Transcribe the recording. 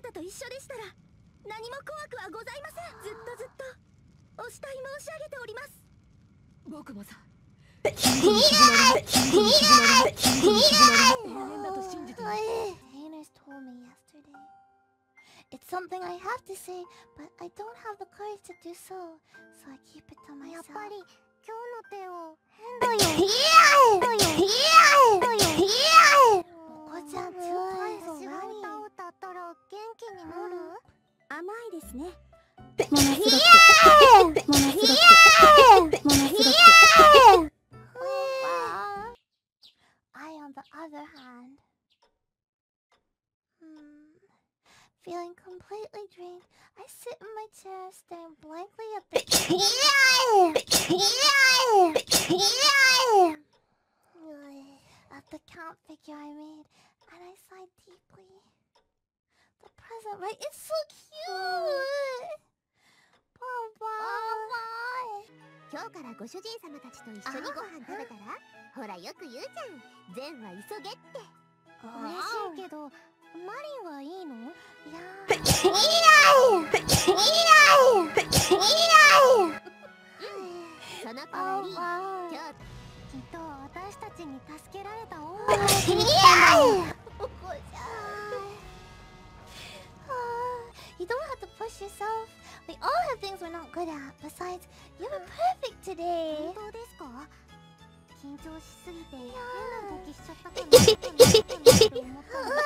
たと一緒でしたら何も怖くはございません。ずっとお慕い申し上げております。僕もさ、永遠だと信じている。 Hannah's told me yesterday. It's something I have to say, but I don't have the courage to do so, so I keep it to myself. やっぱり今日の手を変だよ。モコちゃん、私が歌を歌ったら元気になる？ 甘いですね。 I, on the other hand, feeling completely drained, I sit in my chair, staring blankly at the count figure I made, and I sighed deeply. The present, right? It's so cute! Papa! 今日からご主人様たちと一緒にご飯食べたら、ほらよく言うじゃん。善は急げって。 嬉しいけど、マリンはいいの？いやその代わり、今日きっと私たちに助けられた恩が You don't have to push yourself. We all have things we're not good at. Besides, you were perfect today. 本当ですか？緊張しすぎて変な動きしちゃったかなって思ったんだけど。